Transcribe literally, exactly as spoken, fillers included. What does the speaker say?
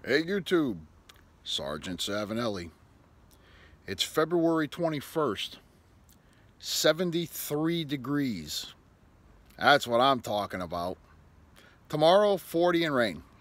Hey YouTube, Sergeant Savinelli. It's February twenty-first, seventy-three degrees. That's what I'm talking about. Tomorrow, forty and rain.